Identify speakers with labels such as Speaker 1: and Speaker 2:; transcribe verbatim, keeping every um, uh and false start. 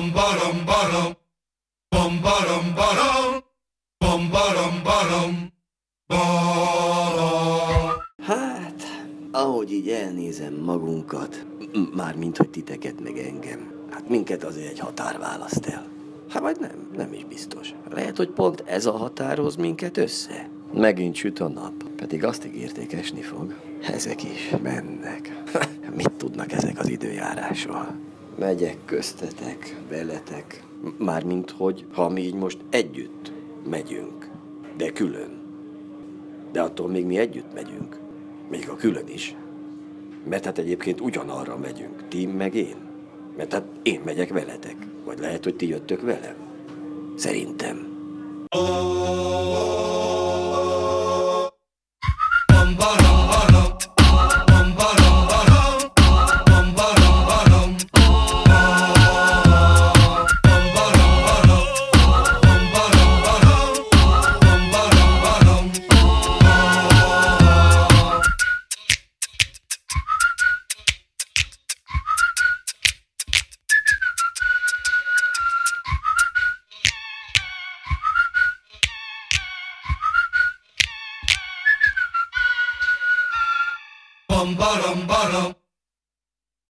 Speaker 1: Bom barom barom, bom barom barom, bom barom barom, barom.
Speaker 2: Hát, ahogy így elnézem magunkat, mármint hogy titeket meg engem, hát minket azért egy határ választ el. Hát vagy nem, nem is biztos. Lehet, hogy pont ez a határ hoz minket össze. Megint süt a nap, pedig azt ígérték, esni fog. Ezek is mennek. Mit tudnak ezek az időjárásról? Megyek köztetek, veletek, mármint hogy, ha mi így most együtt megyünk, de külön. De attól még mi együtt megyünk, még a külön is. Mert hát egyébként ugyanarra megyünk, ti meg én. Mert hát én megyek veletek, vagy lehet, hogy ti jöttök velem. Szerintem.
Speaker 1: Bum ba dum ba dum.